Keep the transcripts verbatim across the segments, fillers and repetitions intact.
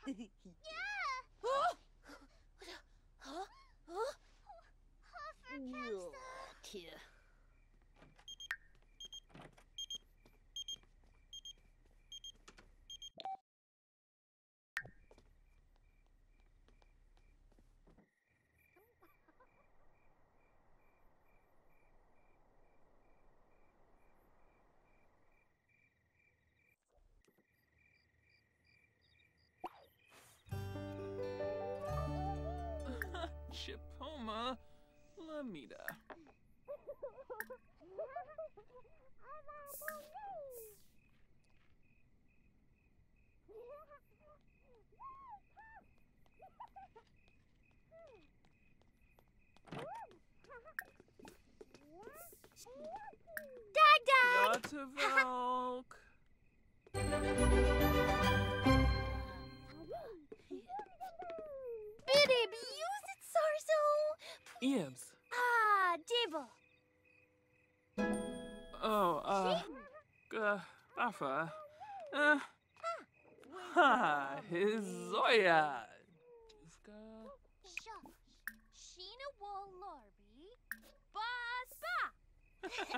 Huh? Huh? Dear. Chipoma Lamita. Dag Dag! Yatavalk. Bidib, use it, Sarzo! Eabs. Ah, Dibble. Oh, uh, uh, Bafa. Uh, ha, Hizoya. Dufka. Sheena Wall Larby. Boss Ba!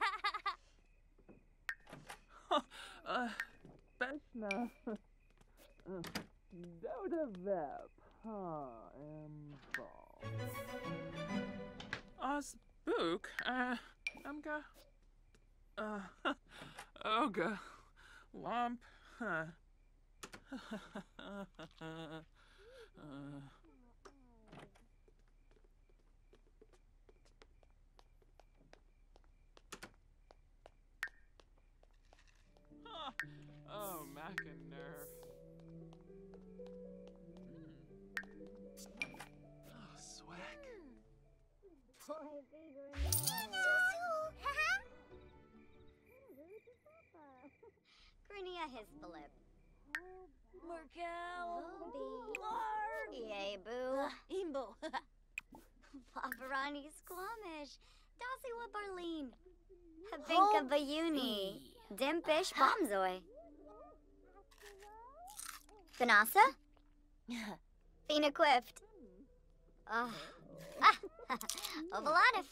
Uh, Beshna. Uh, Doda Vep. Ha, am ball. Osbook. Uh, Amga. Uh, Oga. Lomp. Huh. uh, Oh, Mac and Nerf. Mm. Oh, swag. Grinia his Philip. Merkel. Loby. Yay, boo. Imbo. Pavarani Squamish. Dasiwa Barleen. Habinka Bayuni. Dimpish Bombzoy. Vanessa? Fina Quift. Oh. Ah. Ovalanif.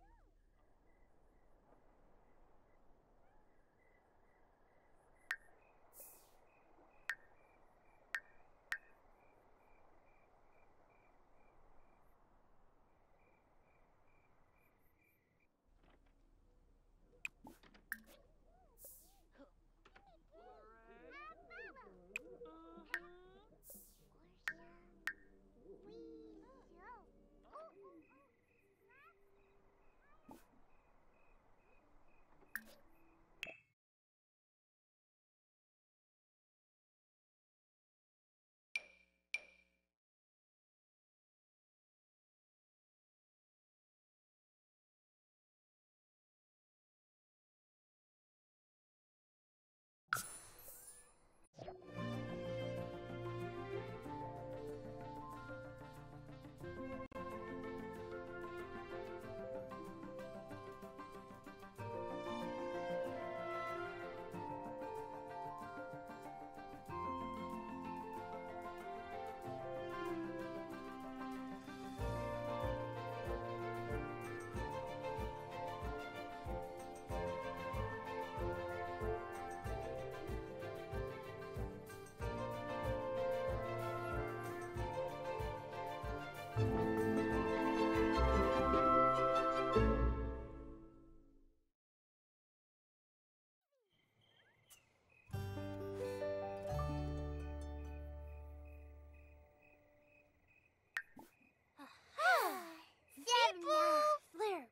Flare.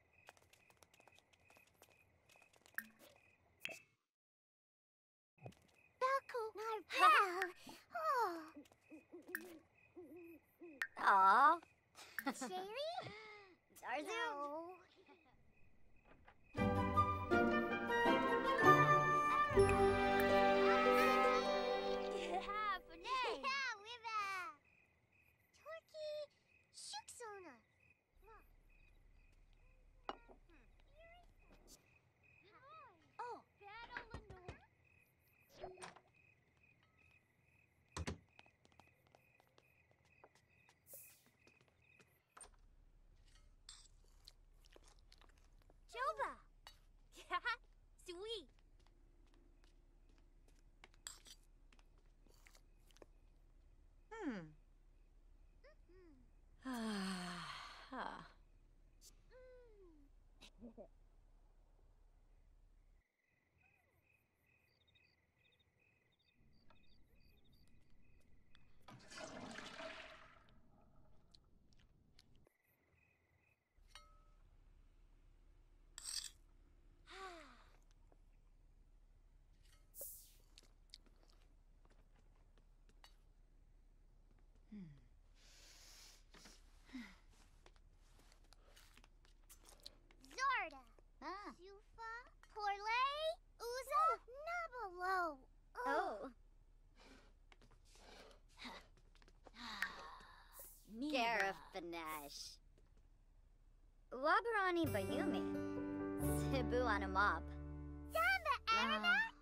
Aw. Cherry? Darzu? Oh. Zarda. Ah. Sufa. Porlay. Uza. Nabalo. Oh. Garafanash. Wabarani Bayumi. Cebu on a mop. Samba Aramak.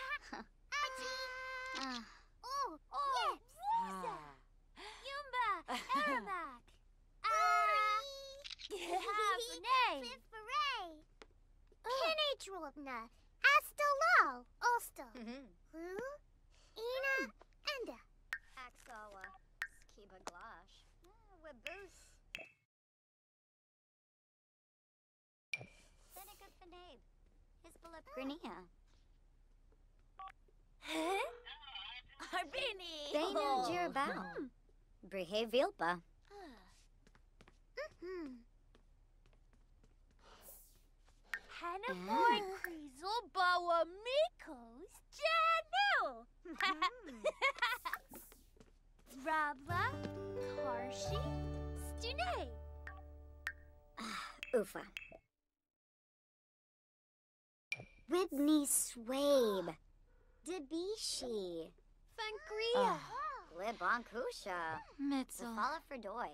Ah. Oh, oh, Rosa. Yumba, Aramak. Hafanay. Fifaray. Kenny Drobna. Astalo. Osta. Who? Ina. Enda. Axawa. Skiba Glash. Waboose. Seneca Fanabe. Hisbala Grania. Arbini. Dana Jirabao. Brihe Vilpa. Hannah Boy Kriesel Bawa Mikos Janu. Rabla Karshi Stune. Ufa. Whitney Swabe. Debishi. Fankria. Libonkusha. Mitzel. Fala for Doy.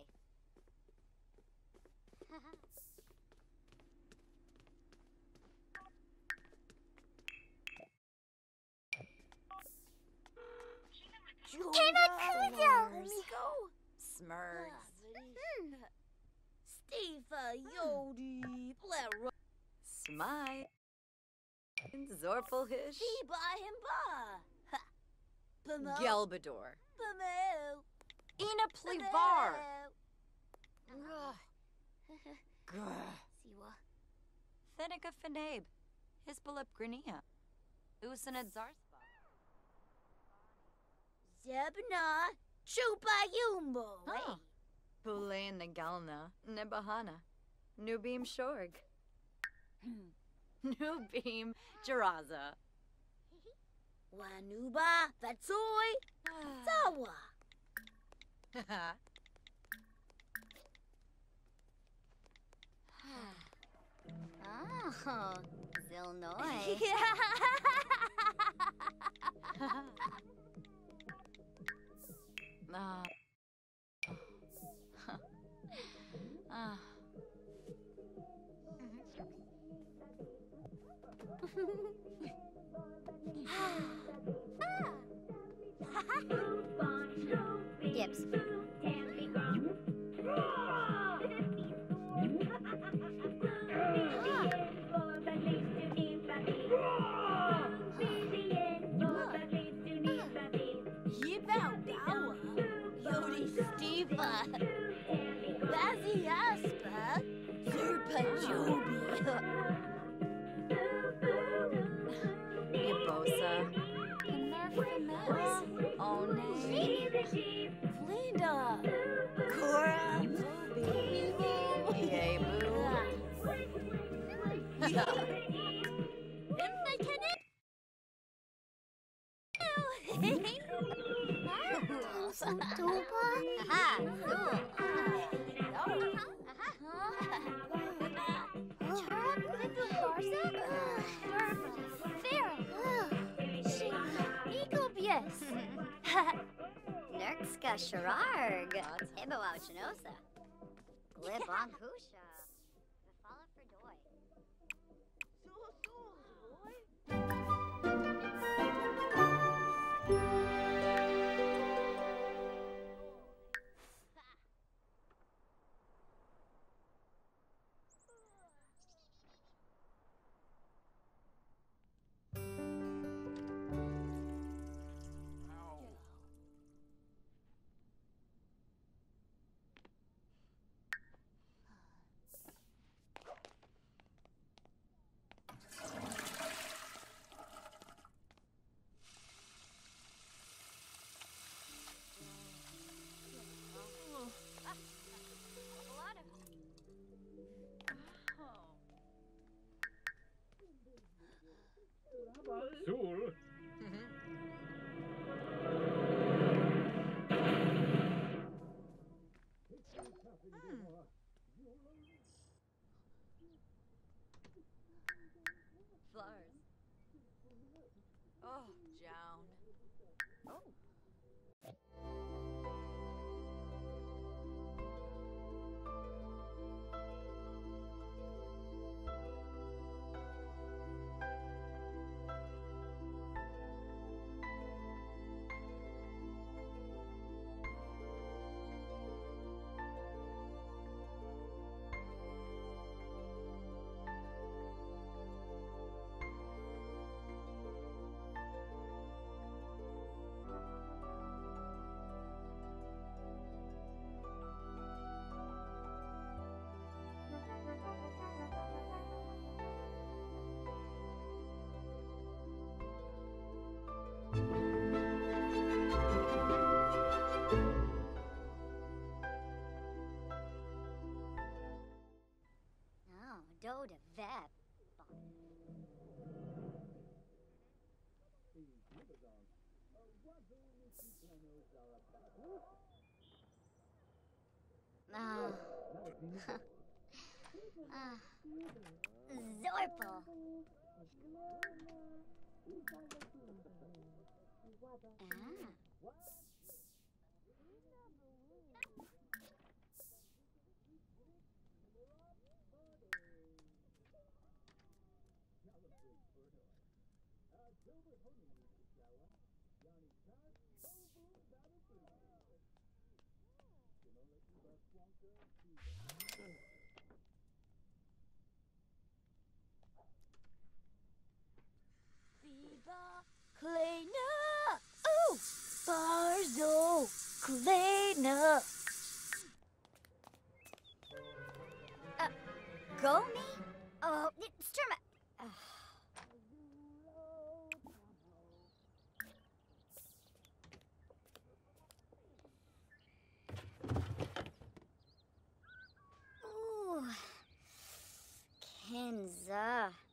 Kinakudo. Smurfs. Steve Yodi Blair. Smite. Zorpelhish. Biba Himba. Bamo. Gelbador. Bamo. Ina Plivar. Siwa. Fenica Fanabe. Hisbalip Grania. Usanad Zarspa. Zebna Chupa Yumbo. Oh. Bulayan Nagalna. Nebahana. Nubim Shorg. Nubim Jaraza. Wanuba Vatsoy Zawa. Oh, Zilnoy. Ah. Ah. Gibbs. Yibao Dawa. Yodi Steva. Bazzy Aspa. Zerpa Joby. Ibosa. Nerf One. Linda. Cora. Yebu. Tuba. Aha. Nerkska Shararg. Iboau Chinosa. Glibon Kusha. Fala for Doy. Flowers. Oh, Joan. Oh. Oh, do de vep. Ah. Ah. Zorpal. Ah. Viva Kleiner! Oh! Barzo Kleiner! Uh, go me? Oh, Sturma. Uh. Ooh. Kenza.